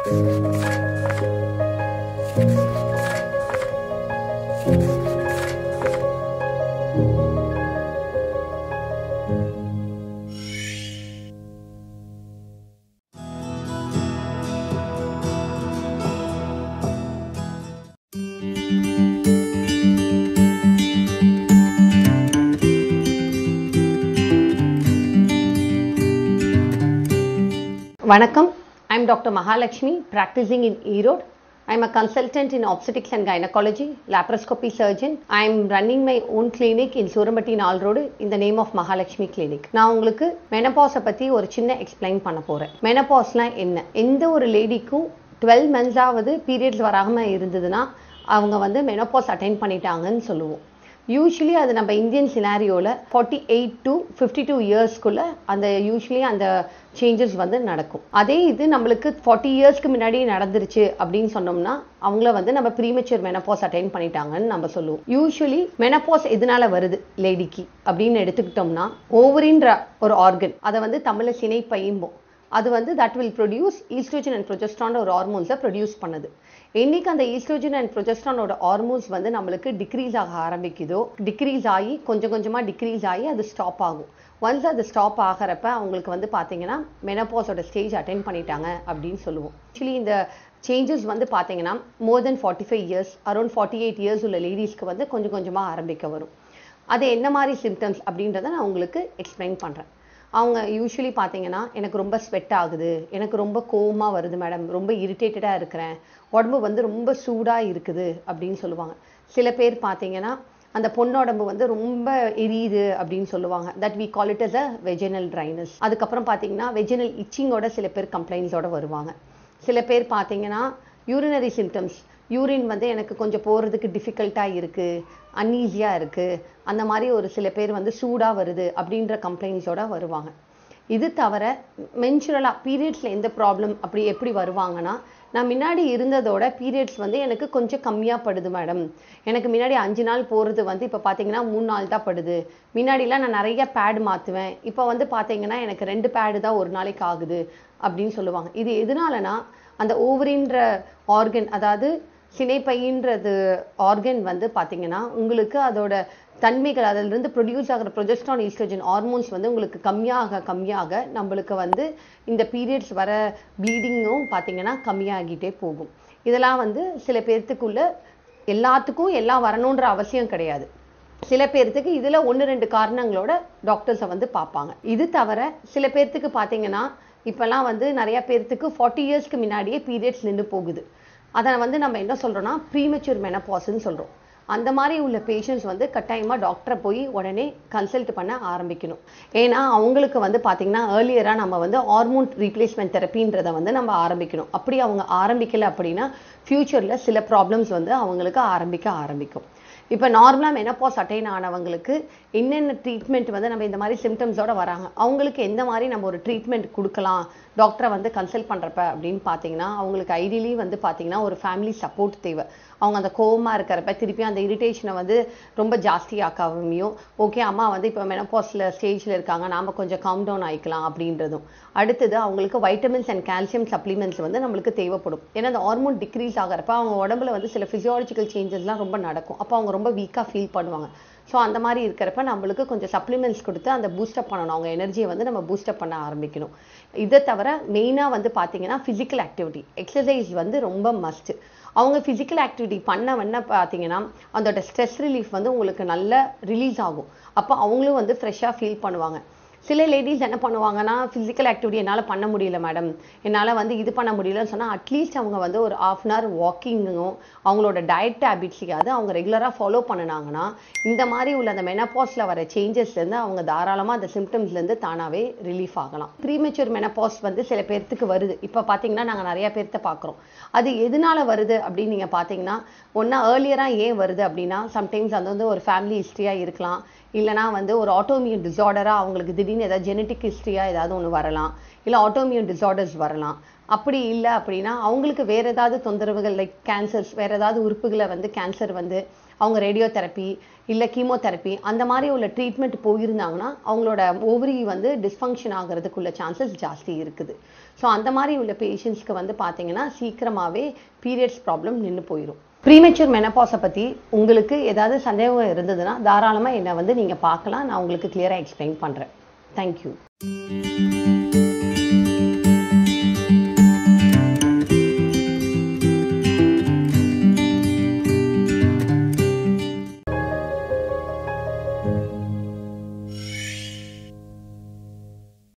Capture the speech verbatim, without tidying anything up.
Vanakkam, I am Doctor Mahalakshmi, practicing in Erode. I am a consultant in obstetrics and gynecology, laparoscopy surgeon. I am running my own clinic in Surampatti Road in the name of Mahalakshmi Clinic. நான் உங்களுக்கு menopause பத்தி ஒரு சின்ன explain பண்ண போறேன். menopauseனா என்ன? எந்த ஒரு லேடிக்கும் twelve months ஆவது periods வராம இருந்ததுன்னா அவங்க வந்து menopause attain பண்ணிட்டாங்கன்னு சொல்லுவோம். யூஸ்வலி அது நம்ம இந்தியன் சினாரியோவில் forty eight to fifty two இயர்ஸ்க்குள்ளே அந்த யூஸ்வலி அந்த சேஞ்சஸ் வந்து நடக்கும். அதே இது நம்மளுக்கு ஃபார்ட்டி இயர்ஸ்க்கு முன்னாடி நடந்துருச்சு அப்படின்னு சொன்னோம்னா அவங்கள வந்து நம்ம ப்ரீமெச்சூர் மெனப்பாஸ் அட்டைன் பண்ணிட்டாங்கன்னு நம்ம சொல்லுவோம். யூஸ்வலி மெனப்பாஸ் எதனால வருது லேடிக்கு அப்படின்னு எடுத்துக்கிட்டோம்னா ஓவரின்ற ஒரு ஆர்கன், அதை வந்து தமிழில் சினை பையும்போம், அது வந்து that will produce oestrogen and progesterone ஒரு ஹார்மோன்ஸை ப்ரொடியூஸ் பண்ணுது. என்னைக்கு அந்த ஈஸ்ட்ரோஜன் அண்ட் ப்ரொஜெஸ்ட்ரானோட ஹார்மோன்ஸ் வந்து நம்மளுக்கு டிக்ரீஸ் ஆக ஆரம்பிக்குதோ, டிக்ரீஸ் ஆகி கொஞ்சம் கொஞ்சமாக டிக்ரீஸ் ஆகி அது ஸ்டாப் ஆகும். ஒன்ஸ் அது ஸ்டாப் ஆகிறப்ப அவங்களுக்கு வந்து பார்த்தீங்கன்னா மெனப்பாஸோட ஸ்டேஜ் அட்டென்ட் பண்ணிட்டாங்க அப்படின்னு சொல்லுவோம். ஆக்சுவலி இந்த சேஞ்சஸ் வந்து பார்த்தீங்கன்னா more than forty five years around forty eight years உள்ள லேடிஸ்க்கு வந்து கொஞ்சம் கொஞ்சமாக ஆரம்பிக்க வரும். அது என்ன மாதிரி சிம்டம்ஸ் அப்படின்றத நான் உங்களுக்கு எக்ஸ்பிளைன் பண்ணுறேன். அவங்க யூஸ்வலி பார்த்தீங்கன்னா எனக்கு ரொம்ப ஸ்வெட் ஆகுது, எனக்கு ரொம்ப கோவமாக வருது மேடம், ரொம்ப இரிட்டேட்டடாக இருக்கிறேன், உடம்பு வந்து ரொம்ப சூடாக இருக்குது அப்படின்னு சொல்லுவாங்க. சில பேர் பார்த்தீங்கன்னா அந்த பொண்ணோடம்பு வந்து ரொம்ப எரியுது அப்படின்னு சொல்லுவாங்க. That we call it as a vaginal dryness. அதுக்கப்புறம் பார்த்தீங்கன்னா வெஜினல் இச்சிங்கோட சில பேர் கம்ப்ளைண்ட்ஸோட வருவாங்க. சில பேர் பார்த்தீங்கன்னா யூரினரி சிம்டம்ஸ், யூரின் வந்து எனக்கு கொஞ்சம் போகிறதுக்கு டிஃபிகல்ட்டாக இருக்குது, அன்ஈஸியாக இருக்குது, அந்த மாதிரி ஒரு சில பேர் வந்து சூடாக வருது அப்படின்ற கம்ப்ளைண்ட்ஸோட வருவாங்க. இது தவிர மென்சுரலாக பீரியட்ஸில் எந்த ப்ராப்ளம் அப்படி எப்படி வருவாங்கன்னா, நான் முன்னாடி இருந்ததோட பீரியட்ஸ் வந்து எனக்கு கொஞ்சம் கம்மியாக படுது மேடம், எனக்கு முன்னாடி அஞ்சு நாள் போகிறது வந்து இப்போ பார்த்தீங்கன்னா மூணு நாள் தான் படுது, முன்னாடிலாம் நான் நிறைய பேட் மாற்றுவேன், இப்போ வந்து பார்த்தீங்கன்னா எனக்கு ரெண்டு பேடு தான் ஒரு நாளைக்கு ஆகுது அப்படின்னு சொல்லுவாங்க. இது எதனாலனா அந்த ஓவரின்ற ஆர்கன், அதாவது சினைப்பையின்றது ஆர்கன் வந்து பார்த்தீங்கன்னா உங்களுக்கு அதோட தன்மைகள், அதிலிருந்து ப்ரொடியூஸ் ஆகிற ப்ரொஜெஸ்ட்ரான் ஈஸ்ட்ரோஜன் ஹார்மோன்ஸ் வந்து உங்களுக்கு கம்மியாக கம்மியாக நம்மளுக்கு வந்து இந்த பீரியட்ஸ் வர ப்ளீடிங்கும் பார்த்தீங்கன்னா கம்மியாகிட்டே போகும். இதெல்லாம் வந்து சில பேர்த்துக்குள்ள எல்லாத்துக்கும் எல்லாம் வரணுன்ற அவசியம் கிடையாது. சில பேர்த்துக்கு இதில் ஒன்று ரெண்டு காரணங்களோட டாக்டர்ஸை வந்து பார்ப்பாங்க. இது தவிர சில பேர்த்துக்கு பார்த்தீங்கன்னா இப்போல்லாம் வந்து நிறையா பேர்த்துக்கு ஃபார்ட்டி இயர்ஸ்க்கு முன்னாடியே பீரியட்ஸ் நின்று போகுது. அதை வந்து நம்ம என்ன சொல்கிறோன்னா ப்ரீமெச்சூர் மெனப்பாஸ்ன்னு சொல்கிறோம். அந்த மாதிரி உள்ள பேஷண்ட்ஸ் வந்து கட்டாயமாக டாக்டரை போய் உடனே கன்சல்ட் பண்ண ஆரம்பிக்கணும். ஏன்னா அவங்களுக்கு வந்து பார்த்திங்கன்னா ஏர்லியராக நம்ம வந்து ஹார்மோன் ரீப்ளேஸ்மெண்ட் தெரப்பின்றதை வந்து நம்ம ஆரம்பிக்கணும். அப்படி அவங்க ஆரம்பிக்கலை அப்படின்னா ஃப்யூச்சரில் சில ப்ராப்ளம்ஸ் வந்து அவங்களுக்கு ஆரம்பிக்க ஆரம்பிக்கும். இப்போ நார்மலாக மெனப்பாஸ் அட்டைன் ஆனவங்களுக்கு என்னென்ன ட்ரீட்மெண்ட் வந்து நம்ம இந்த மாதிரி சிம்டம்ஸோட வராங்க, அவங்களுக்கு எந்த மாதிரி நம்ம ஒரு ட்ரீட்மெண்ட் கொடுக்கலாம் டாக்டரை வந்து கன்சல்ட் பண்ணுறப்ப அப்படின்னு பார்த்தீங்கன்னா, அவங்களுக்கு ஐடியலி வந்து பார்த்தீங்கன்னா ஒரு ஃபேமிலி சப்போர்ட் தேவை. அவங்க அந்த கோவமாக இருக்கிறப்ப திருப்பி அந்த இரிட்டேஷனை வந்து ரொம்ப ஜாஸ்தியாக்காமையும், ஓகே அம்மா வந்து இப்போ மெனப்பாஸில் ஸ்டேஜில் இருக்காங்க, நாம் கொஞ்சம் காம் டவுன் ஆகிக்கலாம் அப்படின்றதும். அடுத்தது அவங்களுக்கு வைட்டமின்ஸ் அண்ட் கால்சியம் சப்ளிமெண்ட்ஸ் வந்து நம்மளுக்கு தேவைப்படும். ஏன்னா அந்த ஹார்மோன் டிக்ரீஸ் ஆகிறப்ப அவங்க உடம்புல வந்து சில ஃபிசியாலஜிக்கல் சேஞ்சஸ்லாம் ரொம்ப நடக்கும். அப்போ அவங்க ரொம்ப வீக்காக ஃபீல் பண்ணுவாங்க. ஸோ அந்த மாதிரி இருக்கிறப்ப நம்மளுக்கு கொஞ்சம் சப்ளிமெண்ட்ஸ் கொடுத்து அந்த பூஸ்டப் பண்ணணும், அவங்க எனர்ஜியை வந்து நம்ம பூஸ்டப் பண்ண ஆரம்பிக்கணும். இதை தவிர மெயினாக வந்து பார்த்தீங்கன்னா ஃபிசிக்கல் ஆக்டிவிட்டி, எக்ஸசைஸ் வந்து ரொம்ப மஸ்ட்டு. அவங்க ஃபிசிக்கல் ஆக்டிவிட்டி பண்ண வேணா பார்த்தீங்கன்னா அதோட ஸ்ட்ரெஸ் ரிலீஃப் வந்து உங்களுக்கு நல்லா ரிலீஸ் ஆகும். அப்போ அவங்களும் வந்து ஃப்ரெஷ்ஷாக ஃபீல் பண்ணுவாங்க. சில லேடிஸ் என்ன பண்ணுவாங்கன்னா, ஃபிசிக்கல் ஆக்டிவிட்டி என்னால் பண்ண முடியல மேடம், என்னால் வந்து இது பண்ண முடியலன்னு சொன்னால் அட்லீஸ்ட் அவங்க வந்து ஒரு ஆஃப் அன் ஹவர் வாக்கிங்கும் அவங்களோட டயட் ஹேபிட்ஸையாவது அவங்க ரெகுலராக ஃபாலோ பண்ணினாங்கன்னா இந்த மாதிரி உள்ள அந்த மெனப்பாஸில் வர சேஞ்சஸ்லேருந்து அவங்க தாராளமாக அந்த சிம்டம்ஸ்லேருந்து தானாகவே ரிலீஃப் ஆகலாம். ப்ரீமெச்சூர் மெனப்பாஸ் வந்து சில பேர்த்துக்கு வருது. இப்போ பார்த்தீங்கன்னா நாங்கள் நிறையா பேர்த்த பார்க்குறோம். அது எதனால வருது அப்படின்னு நீங்கள் பார்த்தீங்கன்னா, ஒன்றா ஏர்லியராக ஏன் வருது அப்படின்னா, சம்டைம்ஸ் அது வந்து ஒரு ஃபேமிலி ஹிஸ்ட்ரியாக இருக்கலாம், இல்லைனா வந்து ஒரு ஆட்டோமியூன் டிஸார்டராக அவங்களுக்கு திடீர்னு ஏதாவது ஜெனட்டிக் ஹிஸ்ட்ரியாக ஏதாவது ஒன்று வரலாம், இல்லை ஆட்டோமியூன் டிஸார்டர்ஸ் வரலாம். அப்படி இல்லை அப்படின்னா அவங்களுக்கு வேறு ஏதாவது தொந்தரவுகள் லைக் கேன்சர்ஸ், வேறு ஏதாவது உறுப்புகளை வந்து கேன்சர் வந்து அவங்க ரேடியோ தெரப்பி இல்லை கீமோதெரப்பி அந்த மாதிரி உள்ள ட்ரீட்மெண்ட் போயிருந்தாங்கன்னா அவங்களோட ஓவரி வந்து டிஸ்ஃபங்க்ஷன் ஆகிறதுக்குள்ள சான்சஸ் ஜாஸ்தி இருக்குது. ஸோ அந்த மாதிரி உள்ள பேஷண்ட்ஸ்க்கு வந்து பார்த்தீங்கன்னா சீக்கிரமாகவே பீரியட்ஸ் ப்ராப்ளம் நின்று போயிடும். ப்ரீமெச்சூர் மெனபாஸை பற்றி உங்களுக்கு ஏதாவது சந்தேகம் இருந்ததுன்னா தாராளமாக என்னை வந்து நீங்கள் பார்க்கலாம். நான் உங்களுக்கு கிளியராக எக்ஸ்பிளைன் பண்ணுறேன். தேங்க்யூ.